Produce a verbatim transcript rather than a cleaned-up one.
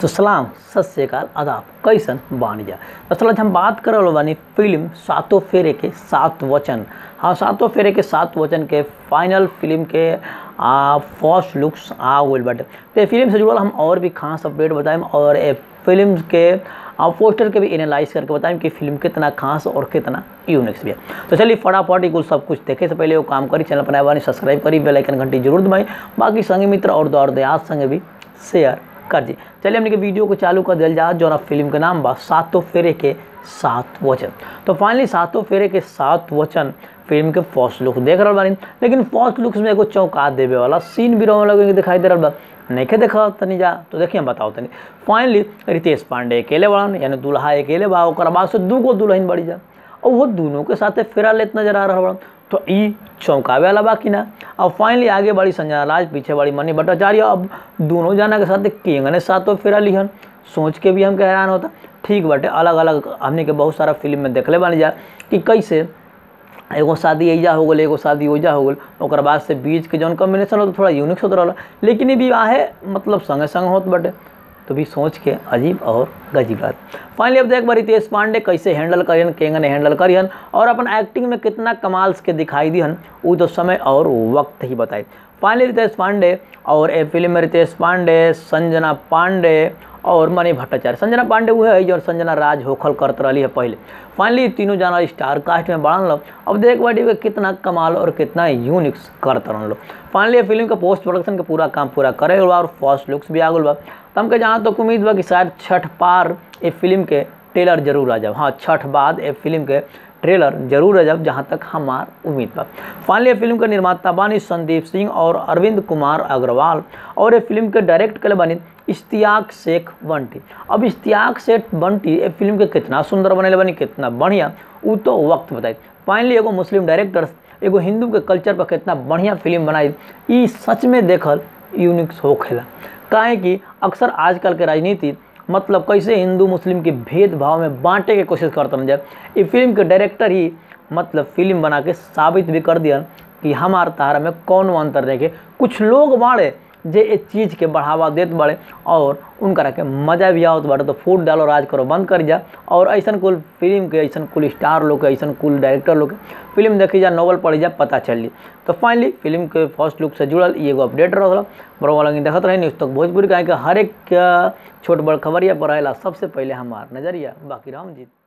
तो सलाम सत श्री अकाल आदाब कैसन बानी जा। दरअसल आज हम बात कर रहे बानी फिल्म सातों फेरे के सात वचन। हाँ, सातों फेरे के सात वचन के फाइनल फिल्म के आ, फर्स्ट लुक्स आ गए बाटे। तो ये फिल्म से जुड़ल हम और भी खास अपडेट बताएं और ए फिल्म के आ, पोस्टर के भी एनालाइज करके बताएं कि फिल्म कितना खास और कितना यूनिक्स भी है। तो चलिए फटाफट कुल सब कुछ देखे से पहले वो काम करी, चैनल बनाए बानी सब्सक्राइब करी, बेल आइकन घंटी जरूर दबाई, बाकी संगी मित्र और दौर दयाद संगे भी शेयर कर दी। चलिए हमने के वीडियो को चालू कर दिल जा जो ना फिल्म के नाम बा सातों फेरे के सात वचन। तो फाइनली सातों फेरे के सात वचन फिल्म के फर्स्ट लुक देख रहा बानी, लेकिन फर्स्ट लुक्स में एगो चौंका देवे वाला सीन भी रहा लगे दिखाई दे रहा बा। नहीं के देखा तनी जा तो देखिए हम बताओ तनी। फाइनली रितेश पांडे अकेले बड़न, यानी दूल्हा अकेले बा, और बाद से दू गो दुल्हन बड़ी जा और वो दोनों के साथ फेरा लेत नजर आ रहा बड़ा। तो ई चौंकावे वाला बाकी ना। अब फाइनली आगे बड़ी संजना राज, पीछे बड़ी मनी भट्टाचार्य। अब दोनों जना के साथ केंगने सातों फेरा लिहन, सोच के भी हम हैरान होता। ठीक बाटे, अलग अलग हमने के बहुत सारा फिल्म में देखले बानी जा कि कैसे एगो शादी ऐजा हो गल, एगो शादी ओजा हो गल, और बाद से बीच के जौन कॉम्बिनेशन हो तो थोड़ा यूनिक होता रहा, लेकिन ये भी आहे मतलब संगे संग होत बाटे। तो भी सोच के अजीब और गजीब बात। फाइनली अब देख बार रितेश पांडे कैसे हैंडल करियन, केंगने हैंडल करियन और अपन एक्टिंग में कितना कमाल के दिखाई दिहन, वो तो समय और वक्त ही बताए। फाइनली रितेश पांडे और ए फिल्म में रितेश पांडे, संजना पांडे और मनी भट्टाचार्य। संजना पांडे वो है जो संजना राज होखल करत रही है पहले। फाइनली तीनों जना स्टार कास्ट में बढ़न लो। अब देख बाटी कितना कमाल और कितना यूनिक्स करत रहन लो। फाइनली फिल्म का पोस्ट प्रोडक्शन का पूरा काम पूरा करे बा और फर्स्ट लुक्स भी आ गल बा। तो हमके जहाँ तक तो उम्मीद बा कि शायद छठ पार ए फिल्म के ट्रेलर जरूर आ जाए। हाँ, छठ बाद ए फिल्म के ट्रेलर जरूर आ जाए, जहाँ तक हमार उम्मीद बा। फाइनली ये फिल्म के निर्माता बानी संदीप सिंह और अरविंद कुमार अग्रवाल, और ये फिल्म के डायरेक्ट करे बानी इश्तियाक शेख बंटी। अब इश्तियाक शेख बंटी ये फिल्म के कितना सुंदर बनेले बानी, कितना बढ़िया, वो तो वक्त बताई। फाइनली एगो मुस्लिम डायरेक्टर एगो हिंदू के कल्चर पर कितना बढ़िया फिल्म बनाई, ये सच में देखल यूनिक्स होखेला। काहे कि अक्सर आजकल के राजनीति मतलब कैसे हिंदू मुस्लिम के भेदभाव में बांटे की कोशिश करता न जाए, ये फिल्म के डायरेक्टर ही मतलब फिल्म बना के साबित भी कर दिया कि हमार तारा में कौन अंतर देखे। कुछ लोग बाड़े जे इस चीज़ के बढ़ावा देत बाड़े और उनका के मजा भी आवत बाड़े। तो फूट डालो राज करो बंद कर जा, और ऐसा कुल फिल्म के ऐसा कुल स्टार लोग के ऐसा कुल डायरेक्टर लोग के फिल्म देखी जा, नॉवल पढ़ी जा, पता चली। तो फाइनली फिल्म के फर्स्ट लुक से जुड़ल एगो अपडेट रहा बड़ा वाला देखते रहे न्यूज़ तक भोजपुरी। कहें कि हर एक छोट बड़ खबरिया पर आएला सबसे पहले हमार नजरिया। बाकी राम जीत।